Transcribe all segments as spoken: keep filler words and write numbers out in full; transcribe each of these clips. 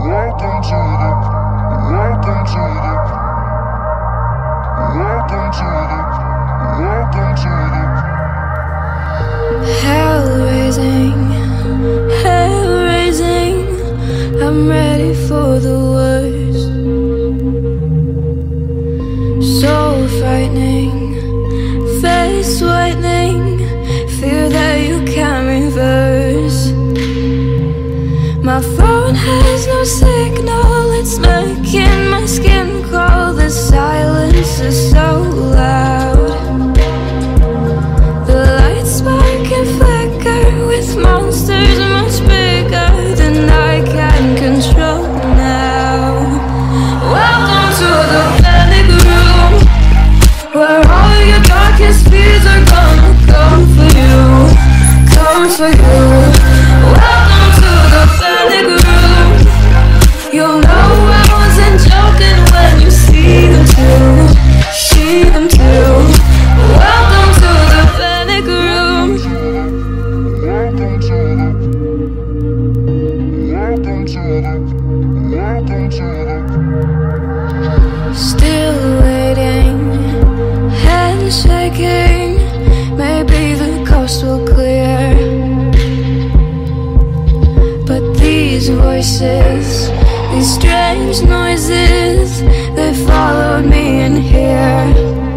Welcome to the, welcome to the, welcome to the, welcome to the. Hell raising, hell raising. I'm ready for the worst. So frightening, face whitening. Fear that you can't reverse. My phone has no signal, it's making my skin crawl. The silence is so loud. The lights spark and flicker with monsters much bigger than I can control now. Welcome to the panic room, where all your darkest fears are gonna come for you, come for you. Welcome to the panic room. You'll know I wasn't joking when you see them too, see them too. Welcome to the panic room. Welcome to the, welcome to the, welcome to the. Still waiting, hands shaking. Maybe the coast will clear, but these voices, these strange noises, they followed me in here.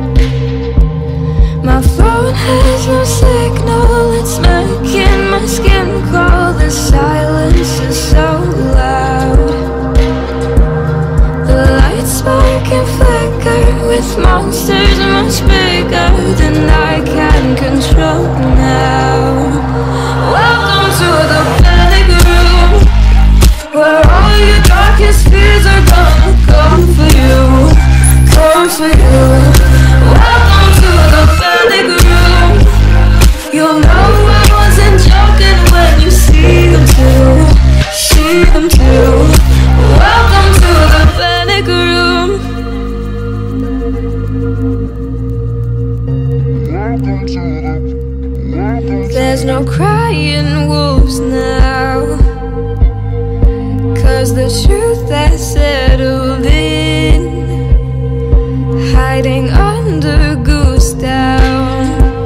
My phone has no signal, it's making my skin crawl. The silence is so loud. The lights spark and flicker with monsters much bigger than I can control now. Welcome to the panic room, where all your darkest fears are gonna come for you, come for you. Welcome to the panic room. You'll know I wasn't joking when you see them too, see them too. Welcome to the panic room. Welcome to the, welcome to There's no crying wolves now, 'cause the truth has settled in, hiding under goose down,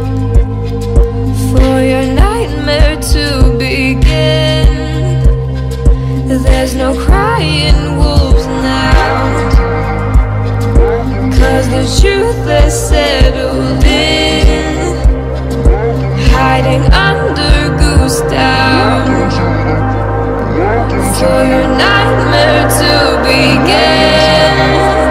for your nightmare to begin. There's no crying wolves now, 'cause the truth has settled in, hiding under goose down, for your nightmare to begin.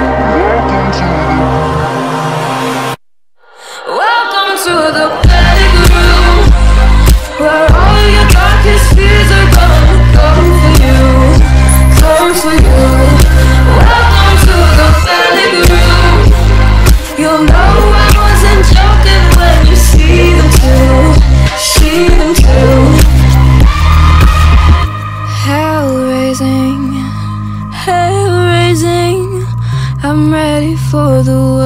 Welcome to the panic room, where all your darkest fears are gonna come for you, come for you. Welcome to the panic room. You'll know I wasn't joking when you see them too, see them too. Hell raising, hell raising. I'm ready for the